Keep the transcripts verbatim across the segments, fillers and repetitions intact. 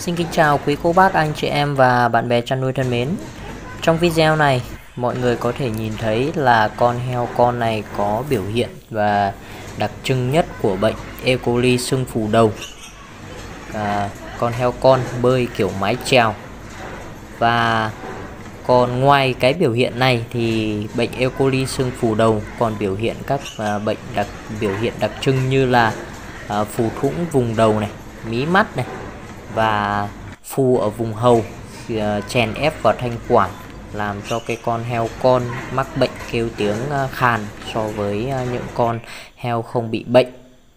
Xin kính chào quý cô bác, anh chị em và bạn bè chăn nuôi thân mến. Trong video này, mọi người có thể nhìn thấy là con heo con này có biểu hiện và đặc trưng nhất của bệnh E. coli sưng phù đầu. À, con heo con bơi kiểu mái chèo. Và còn ngoài cái biểu hiện này thì bệnh E. coli sưng phù đầu còn biểu hiện các à, bệnh đặc biểu hiện đặc trưng như là à, phù thủng vùng đầu này, mí mắt này và phù ở vùng hầu, chèn ép vào thanh quản, làm cho cái con heo con mắc bệnh kêu tiếng khàn so với những con heo không bị bệnh.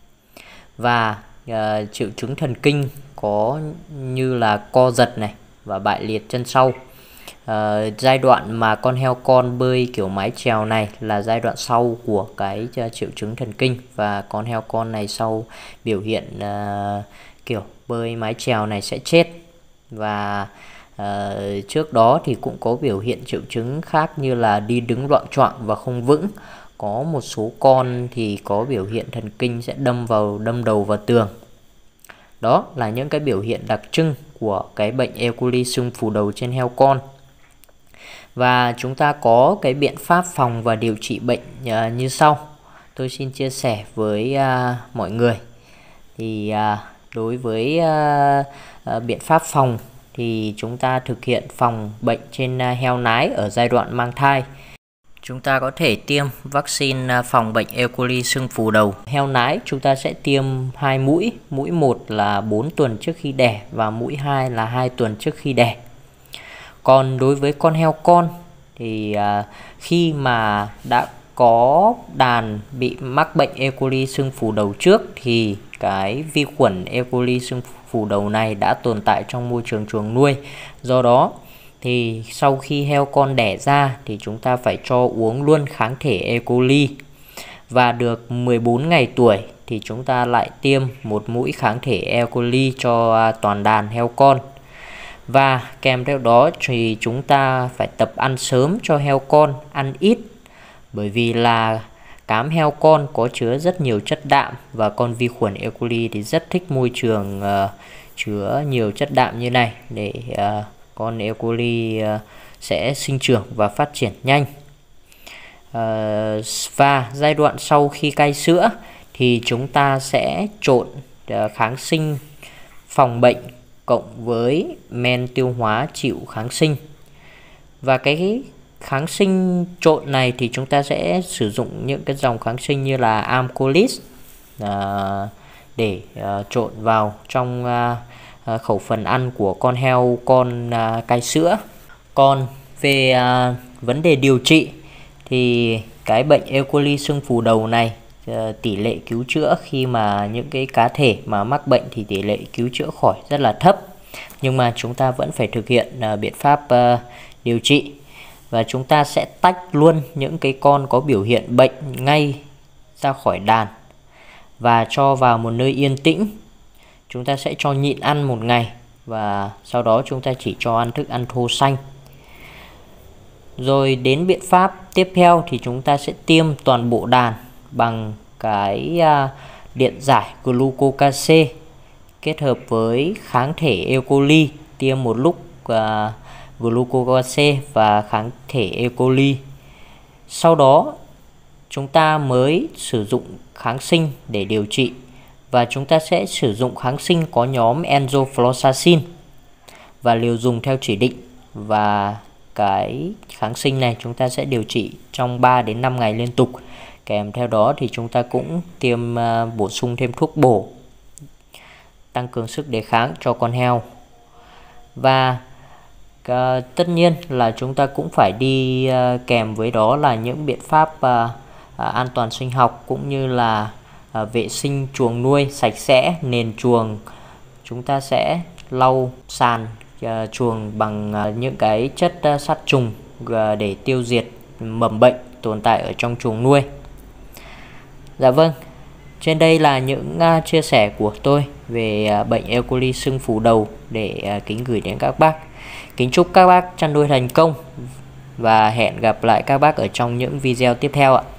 Và uh, triệu chứng thần kinh có như là co giật này và bại liệt chân sau. Uh, giai đoạn mà con heo con bơi kiểu mái chèo này là giai đoạn sau của cái uh, triệu chứng thần kinh, và con heo con này sau biểu hiện uh, kiểu bơi mái chèo này sẽ chết. Và uh, trước đó thì cũng có biểu hiện triệu chứng khác như là đi đứng loạng choạng và không vững. Có một số con thì có biểu hiện thần kinh sẽ đâm vào đâm đầu vào tường. Đó là những cái biểu hiện đặc trưng của cái bệnh E. coli sưng phù đầu trên heo con. Và chúng ta có cái biện pháp phòng và điều trị bệnh uh, như sau. Tôi xin chia sẻ với uh, mọi người. Thì uh, đối với uh, uh, biện pháp phòng thì chúng ta thực hiện phòng bệnh trên uh, heo nái ở giai đoạn mang thai. Chúng ta có thể tiêm vaccine uh, phòng bệnh E. coli sưng phù đầu. Heo nái chúng ta sẽ tiêm hai mũi, mũi một là bốn tuần trước khi đẻ và mũi hai là hai tuần trước khi đẻ. Còn đối với con heo con thì uh, khi mà đã có đàn bị mắc bệnh E. coli sưng phù đầu trước thì cái vi khuẩn E. coli sưng phù đầu này đã tồn tại trong môi trường chuồng nuôi. Do đó thì sau khi heo con đẻ ra thì chúng ta phải cho uống luôn kháng thể E. coli. Và được mười bốn ngày tuổi thì chúng ta lại tiêm một mũi kháng thể E. coli cho toàn đàn heo con. Và kèm theo đó thì chúng ta phải tập ăn sớm cho heo con, ăn ít. Bởi vì là cám heo con có chứa rất nhiều chất đạm, và con vi khuẩn E. coli thì rất thích môi trường uh, chứa nhiều chất đạm như này để uh, con E. coli uh, sẽ sinh trưởng và phát triển nhanh. Uh, và giai đoạn sau khi cai sữa thì chúng ta sẽ trộn uh, kháng sinh phòng bệnh cộng với men tiêu hóa chịu kháng sinh. Và cái kháng sinh trộn này thì chúng ta sẽ sử dụng những cái dòng kháng sinh như là Amcolis uh, để uh, trộn vào trong uh, uh, khẩu phần ăn của con heo con uh, cai sữa. Còn về uh, vấn đề điều trị thì cái bệnh E. coli sưng phù đầu này uh, tỷ lệ cứu chữa khi mà những cái cá thể mà mắc bệnh thì tỷ lệ cứu chữa khỏi rất là thấp. Nhưng mà chúng ta vẫn phải thực hiện uh, biện pháp uh, điều trị. Và chúng ta sẽ tách luôn những cái con có biểu hiện bệnh ngay ra khỏi đàn và cho vào một nơi yên tĩnh. Chúng ta sẽ cho nhịn ăn một ngày, và sau đó chúng ta chỉ cho ăn thức ăn thô xanh. Rồi đến biện pháp tiếp theo thì chúng ta sẽ tiêm toàn bộ đàn bằng cái uh, điện giải glucocase kết hợp với kháng thể E. coli, tiêm một lúc uh, glucocase và kháng thể E. coli. Sau đó chúng ta mới sử dụng kháng sinh để điều trị, và chúng ta sẽ sử dụng kháng sinh có nhóm enfloxacin và liều dùng theo chỉ định. Và cái kháng sinh này chúng ta sẽ điều trị trong ba đến năm ngày liên tục. Kèm theo đó thì chúng ta cũng tiêm uh, bổ sung thêm thuốc bổ tăng cường sức đề kháng cho con heo. Và À, tất nhiên là chúng ta cũng phải đi à, kèm với đó là những biện pháp à, à, an toàn sinh học, cũng như là à, vệ sinh chuồng nuôi sạch sẽ, nền chuồng. Chúng ta sẽ lau sàn à, chuồng bằng à, những cái chất à, sát trùng à, để tiêu diệt mầm bệnh tồn tại ở trong chuồng nuôi. Dạ vâng, trên đây là những uh, chia sẻ của tôi về uh, bệnh E. coli sưng phù đầu để uh, kính gửi đến các bác. Kính chúc các bác chăn nuôi thành công và hẹn gặp lại các bác ở trong những video tiếp theo ạ.